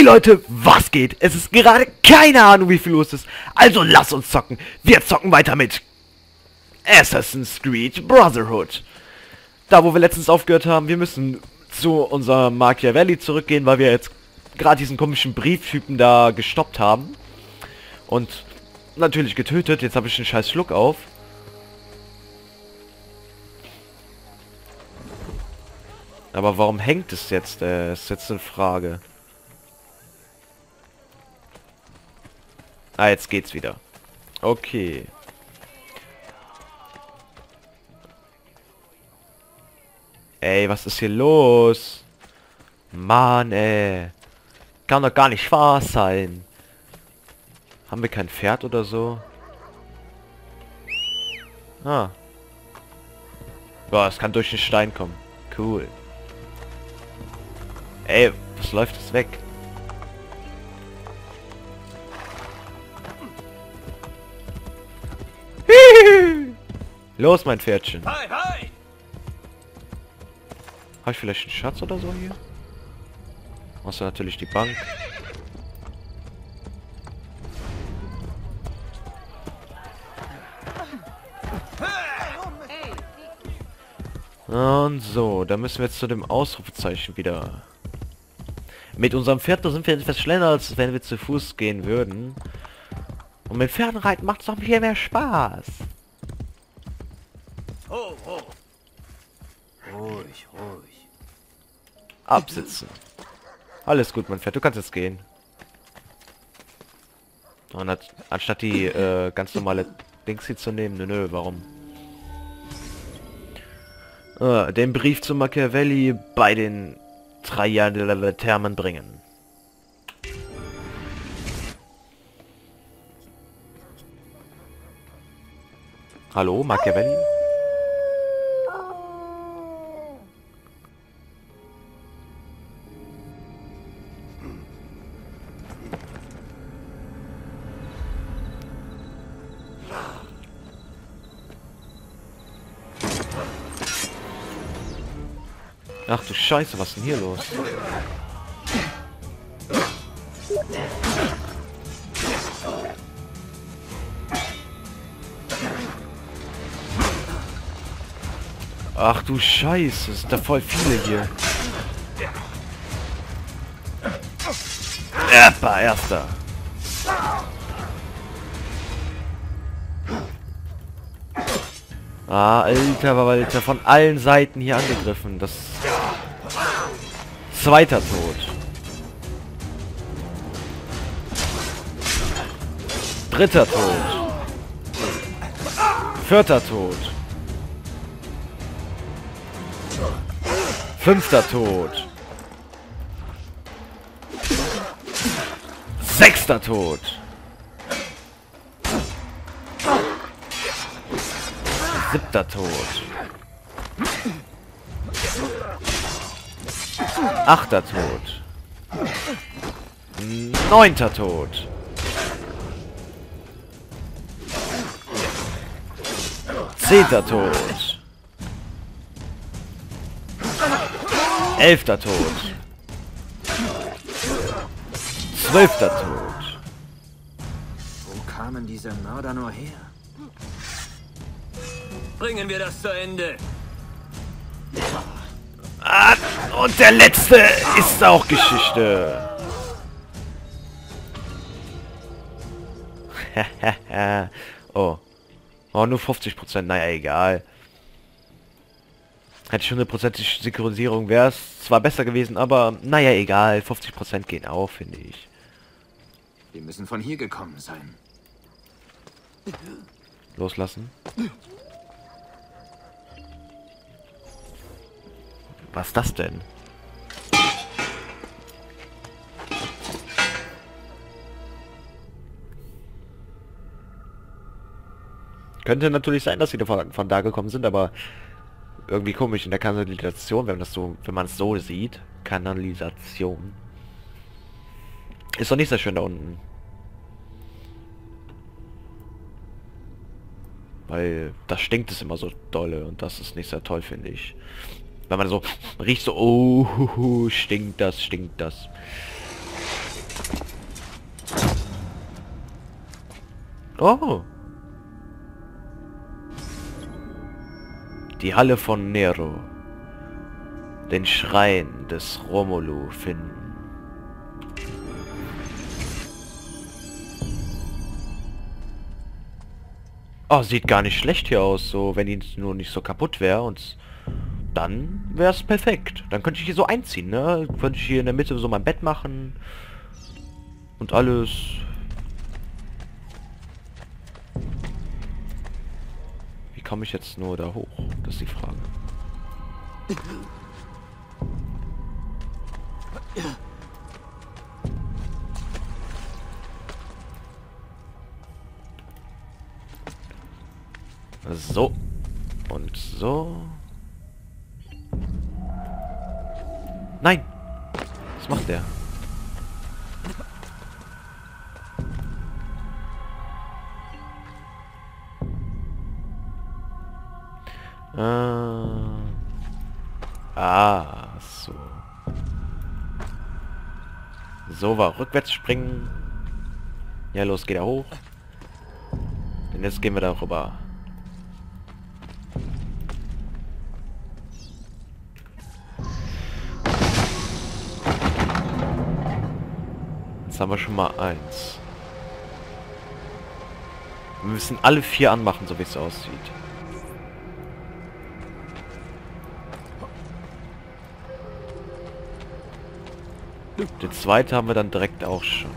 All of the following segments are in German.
Leute, was geht? Es ist gerade keine Ahnung, wie viel los ist. Also lass uns zocken. Wir zocken weiter mit Assassin's Creed Brotherhood. Da, wo wir letztens aufgehört haben, wir müssen zu unserem Machiavelli zurückgehen, weil wir jetzt gerade diesen komischen Brieftypen da gestoppt haben. Und natürlich getötet. Jetzt habe ich einen scheiß Schluck auf. Aber warum hängt es jetzt? Ist jetzt eine Frage. Ah, jetzt geht's wieder. Okay. Ey, was ist hier los? Mann, ey. Kann doch gar nicht wahr sein. Haben wir kein Pferd oder so? Ah. Boah, es kann durch den Stein kommen. Cool. Ey, was läuft das weg? Los, mein Pferdchen. Hi, hi. Habe ich vielleicht einen Schatz oder so hier? Außer natürlich die Bank. Und so, da müssen wir jetzt zu dem Ausrufezeichen wieder. Mit unserem Pferd da sind wir etwas schneller, als wenn wir zu Fuß gehen würden. Und mit Pferdenreiten macht es doch viel mehr Spaß. Ho, ho. Ruhig, ruhig. Absitzen. Alles gut, mein Pferd, du kannst jetzt gehen. Und anstatt die ganz normale Dings hier zu nehmen, nö, warum? Den Brief zu Machiavelli bei den 3 Jahren Thermen bringen. Hallo, Machiavelli? Ach du Scheiße, was ist denn hier los? Ach du Scheiße, es sind da voll viele hier. Erster. Ah, Alter, von allen Seiten hier angegriffen. Das... Zweiter Tod. Dritter Tod. Vierter Tod. Fünfter Tod. Sechster Tod. Siebter Tod. Achter Tod. Neunter Tod. Zehnter Tod. 11. Tod. 12. Tod. Wo kamen diese Mörder nur her? Bringen wir das zu Ende. Ah, und der letzte ist auch Geschichte. Oh. Oh, nur 50%. Naja, egal. Hätte ich 100%ig Synchronisierung, wäre es zwar besser gewesen, aber naja, egal. 50% gehen auch, finde ich. Wir müssen von hier gekommen sein. Loslassen. Was ist das denn? Könnte natürlich sein, dass sie von da gekommen sind, aber irgendwie komisch in der Kanalisation, wenn man es so sieht. Kanalisation. Ist doch nicht sehr schön da unten. Weil da stinkt es immer so dolle und das ist nicht sehr toll, finde ich. Wenn man so riecht, so, oh, stinkt das, stinkt das. Oh. Die Halle von Nero. Den Schrein des Romulu finden. Oh, sieht gar nicht schlecht hier aus, so, wenn die nur nicht so kaputt wäre und dann wäre es perfekt. Dann könnte ich hier so einziehen, ne? Könnte ich hier in der Mitte so mein Bett machen und alles. Wie komme ich jetzt nur da hoch? Das ist die Frage. So. Und so. Nein! Was macht der? So. So war rückwärts springen. Ja, los, geht er hoch. Und jetzt gehen wir darüber. Jetzt haben wir schon mal 1. Wir müssen alle 4 anmachen, so wie es aussieht. Den zweiten haben wir dann direkt auch schon.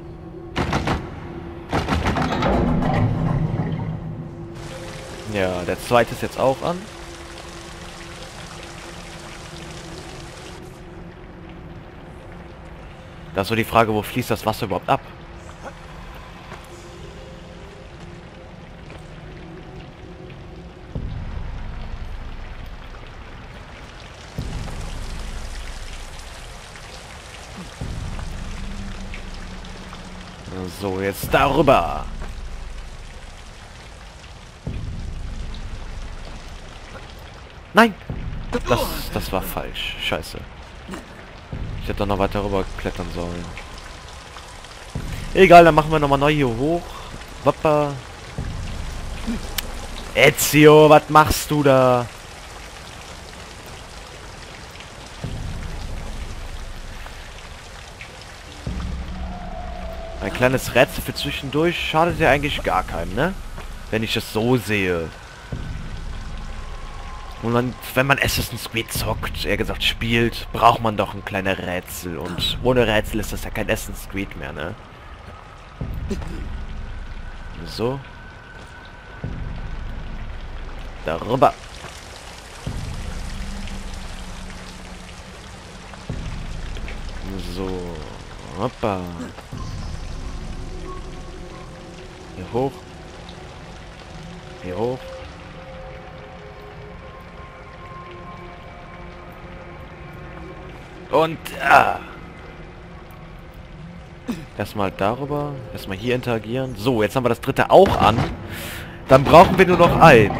Ja, der zweite ist jetzt auch an. Da ist so die Frage, wo fließt das Wasser überhaupt ab? So, jetzt darüber. Nein! Das war falsch. Scheiße. Ich hätte doch noch weiter rüber klettern sollen. Egal, dann machen wir nochmal neu hier hoch. Wappa. Ezio, was machst du da? Ein kleines Rätsel für zwischendurch schadet ja eigentlich gar keinem, ne? Wenn ich das so sehe. Und wenn man Assassin's Creed zockt, eher gesagt spielt, braucht man doch ein kleines Rätsel. Und ohne Rätsel ist das ja kein Assassin's Creed mehr, ne? So. Darüber. So. Hoppa. Hier hoch. Hier hoch. Und erstmal darüber. Erstmal hier interagieren. So, jetzt haben wir das dritte auch an. Dann brauchen wir nur noch 1.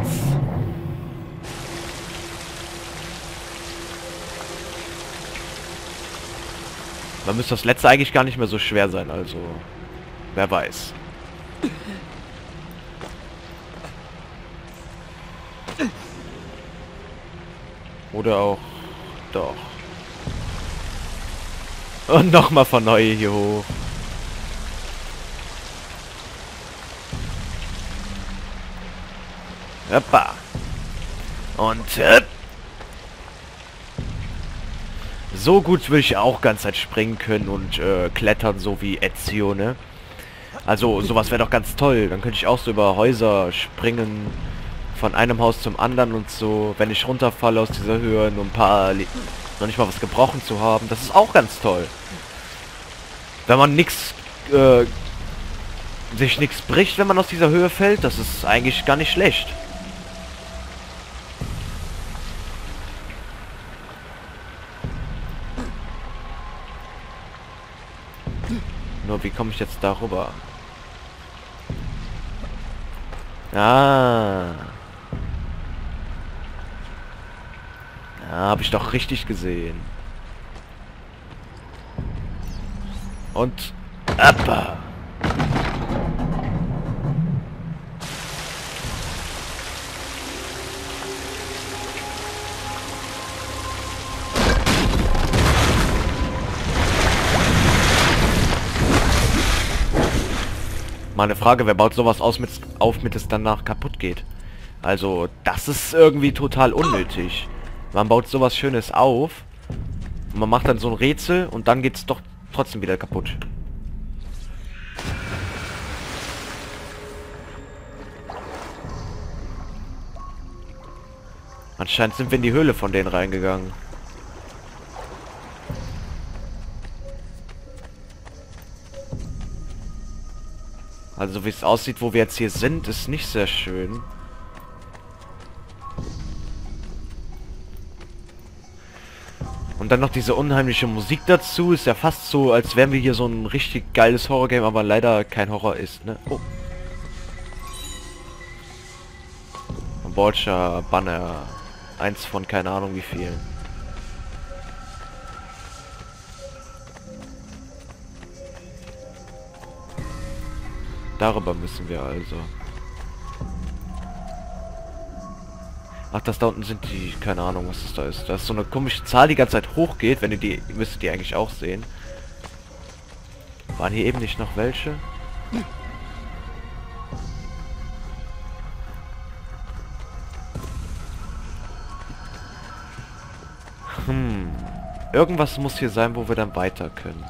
Dann müsste das letzte eigentlich gar nicht mehr so schwer sein, also wer weiß. Oder auch doch. Und nochmal von neu hier hoch. Hoppa. Und so gut will ich auch ganz Zeit springen können und klettern, so wie Ezio, ne? Also sowas wäre doch ganz toll. Dann könnte ich auch so über Häuser springen, von einem Haus zum anderen und so. Wenn ich runterfalle aus dieser Höhe, nur ein paar... noch nicht mal was gebrochen zu haben. Das ist auch ganz toll. Wenn man nichts... sich nichts bricht, wenn man aus dieser Höhe fällt, das ist eigentlich gar nicht schlecht. Nur wie komme ich jetzt darüber? Ah. Ja, habe ich doch richtig gesehen. Und... Appa. Mal eine Frage, wer baut sowas auf, mit es danach kaputt geht? Also, das ist irgendwie total unnötig. Man baut sowas Schönes auf, und man macht dann so ein Rätsel und dann geht's doch trotzdem wieder kaputt. Anscheinend sind wir in die Höhle von denen reingegangen. Also so wie es aussieht, wo wir jetzt hier sind, ist nicht sehr schön. Und dann noch diese unheimliche Musik dazu. Ist ja fast so, als wären wir hier so ein richtig geiles Horror-Game, aber leider kein Horror ist, ne? Oh. Bolcher Banner. Eins von keine Ahnung wie vielen. Darüber müssen wir also. Ach, das da unten sind die... Keine Ahnung, was das da ist. Da ist so eine komische Zahl, die ganze Zeit hochgeht. Wenn ihr die... Ihr müsstet die eigentlich auch sehen. Waren hier eben nicht noch welche? Irgendwas muss hier sein, wo wir dann weiter können.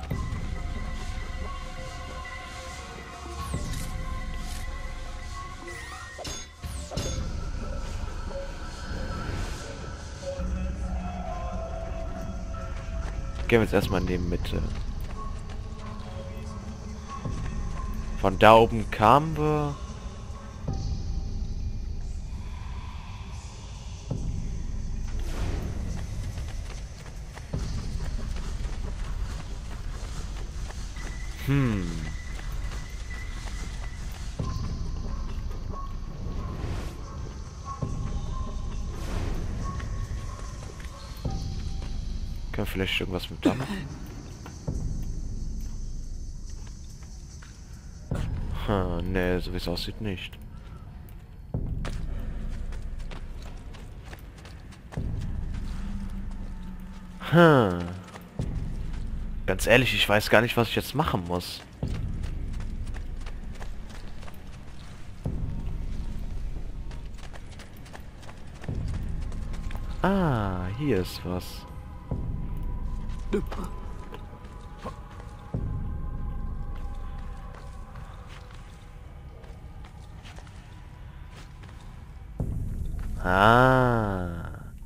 Gehen wir jetzt erstmal in die Mitte. Von da oben kamen wir. Können wir vielleicht irgendwas mit da machen? Ne, so wie es aussieht nicht. Ganz ehrlich, ich weiß gar nicht, was ich jetzt machen muss. Ah, hier ist was. Ah.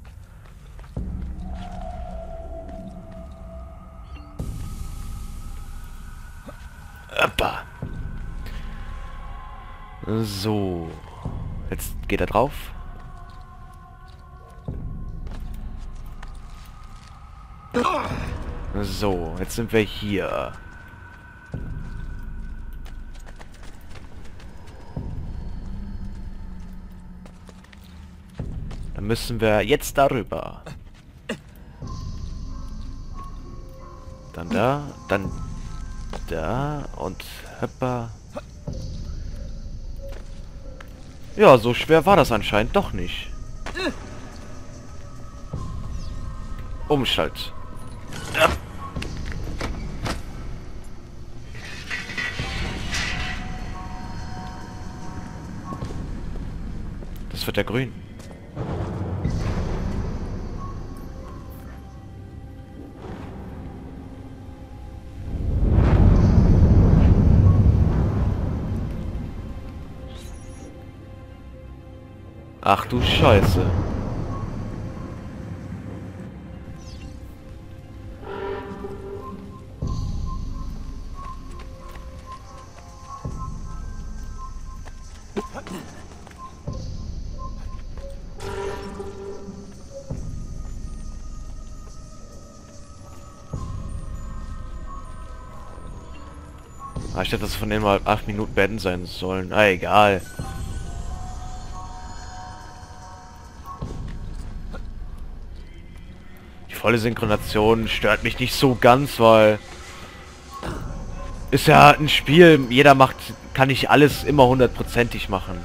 Oppa. So. Jetzt geht er drauf. So, jetzt sind wir hier. Dann müssen wir jetzt darüber. Dann da, dann da und hoppa. Ja, so schwer war das anscheinend doch nicht. Umschalt. Ja. Das wird der grün. Ach du Scheiße. Ah, ich hätte das von denen mal 8 Minuten beenden sein sollen. Ah, egal. Die volle Synchronisation stört mich nicht so ganz, weil... Ist ja ein Spiel, jeder macht... Kann nicht alles immer 100%ig machen.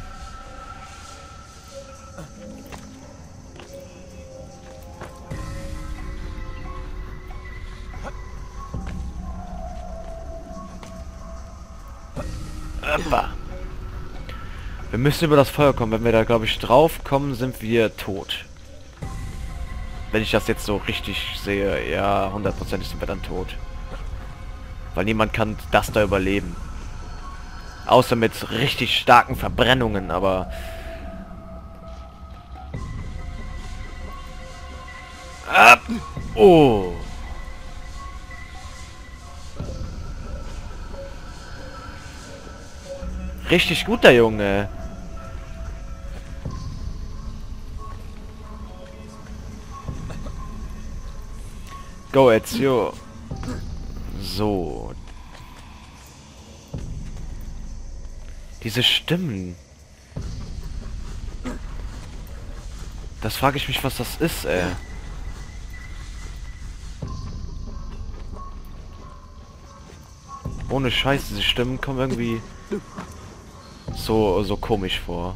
Oppa. Wir müssen über das Feuer kommen. Wenn wir da, glaube ich, drauf kommen, sind wir tot. Wenn ich das jetzt so richtig sehe, ja, 100% sind wir dann tot. Weil niemand kann das da überleben. Außer mit richtig starken Verbrennungen, aber... Oh. Richtig guter Junge. Go, Ezio. So. Diese Stimmen. Das frage ich mich, was das ist, ey. Ohne Scheiß, diese Stimmen kommen irgendwie so komisch vor.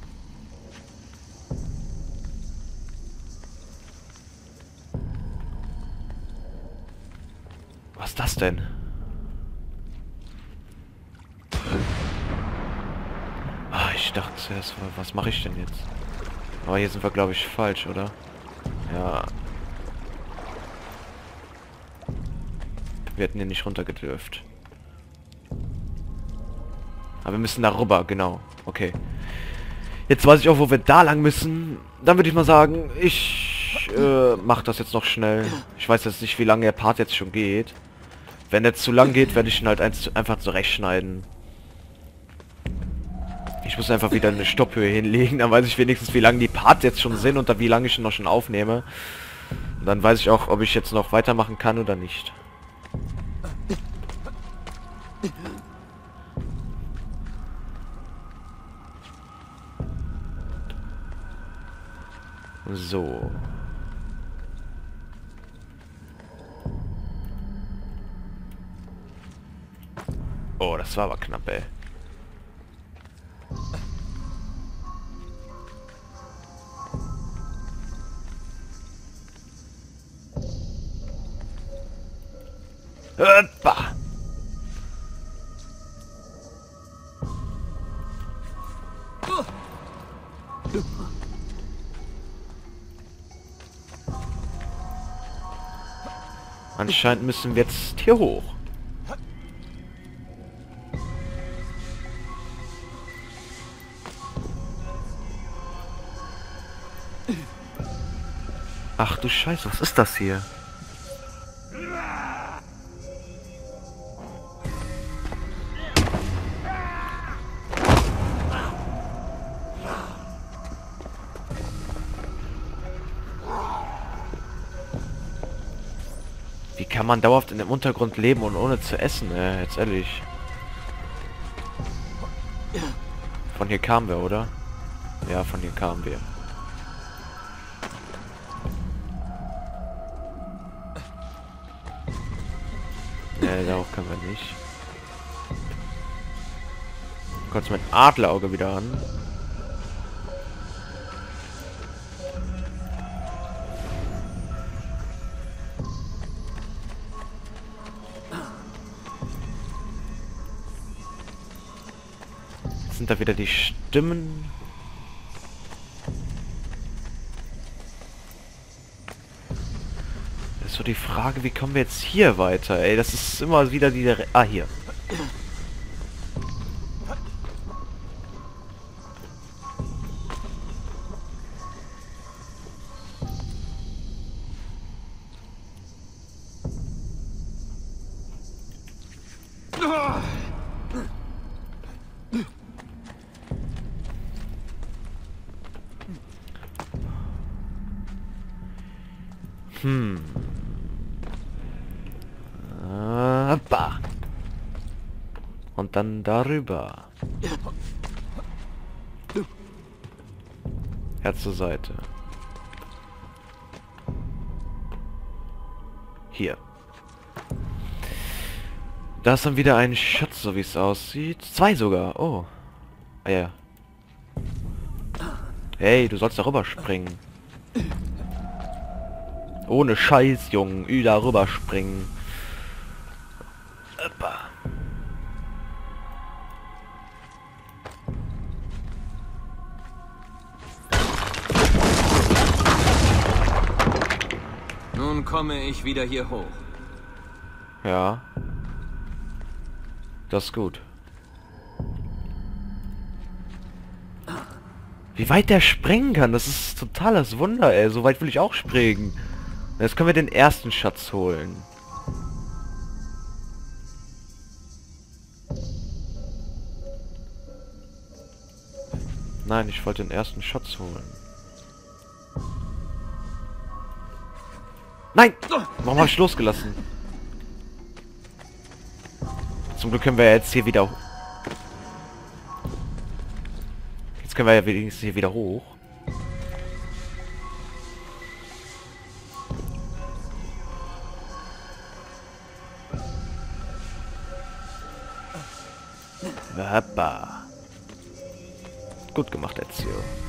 Was ist das denn? Ah, ich dachte zuerst, was mache ich denn jetzt? Aber hier sind wir, glaube ich, falsch, oder? Ja. Wir hätten hier nicht runtergedürft. Aber wir müssen da rüber, genau. Okay. Jetzt weiß ich auch, wo wir da lang müssen. Dann würde ich mal sagen, ich mache das jetzt noch schnell. Ich weiß jetzt nicht, wie lange der Part jetzt schon geht. Wenn der zu lang geht, werde ich ihn halt einfach zurechtschneiden. Ich muss einfach wieder eine Stopphöhe hinlegen, dann weiß ich wenigstens, wie lange die Parts jetzt schon sind und wie lange ich noch schon aufnehme. Und dann weiß ich auch, ob ich jetzt noch weitermachen kann oder nicht. So. Oh, das war aber knapp, ey. Hoppa. Anscheinend müssen wir jetzt hier hoch. Ach du Scheiße, was ist das hier? Wie kann man dauerhaft in dem Untergrund leben und ohne zu essen, jetzt ehrlich. Von hier kamen wir, oder? Ja, von hier kamen wir. Ne, darauf können wir nicht. Kurz mein Adlerauge wieder an. Jetzt sind da wieder die Stimmen. Das ist so die Frage, wie kommen wir jetzt hier weiter? Ey, das ist immer wieder die... Ah, hier. Bah. Und dann darüber. Herz zur Seite. Hier. Da ist dann wieder ein Schatz, so wie es aussieht. 2 sogar. Oh. Ah, ja. Hey, du sollst darüber springen. Ohne Scheiß, Jungen. Darüber springen. komme ich wieder hier hoch. Ja. Das ist gut. Wie weit der springen kann, das ist totales Wunder, ey. So weit will ich auch springen. Jetzt können wir den ersten Schatz holen. Nein, ich wollte den ersten Schatz holen. Nein! Warum habe ich losgelassen? Zum Glück können wir jetzt hier wieder... Jetzt können wir ja wenigstens hier wieder hoch. Hoppa. Gut gemacht, Ezio.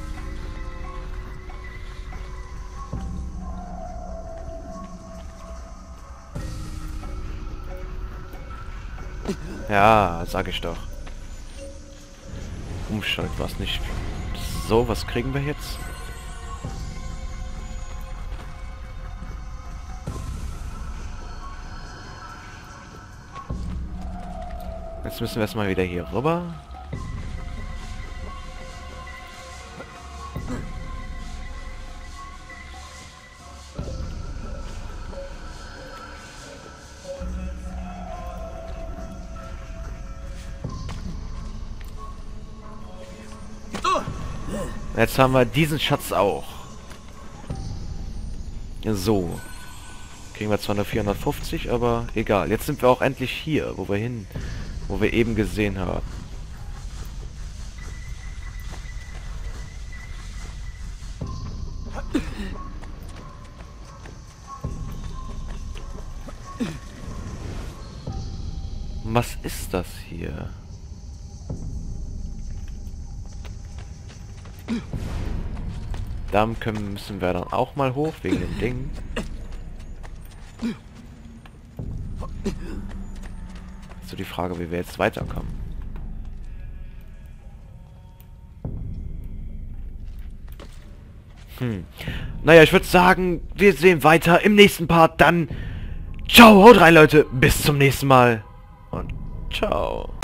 Ja, sag ich doch. Umschalt was nicht. So, was kriegen wir jetzt? Jetzt müssen wir erstmal wieder hier rüber. Jetzt haben wir diesen Schatz auch. So. Kriegen wir zwar nur 450, aber egal. Jetzt sind wir auch endlich hier, wo wir eben gesehen haben. Was ist das hier? Da müssen wir dann auch mal hoch, wegen dem Ding. So die Frage, wie wir jetzt weiterkommen. Naja, ich würde sagen, wir sehen weiter im nächsten Part. Dann ciao, haut rein, Leute. Bis zum nächsten Mal. Und ciao.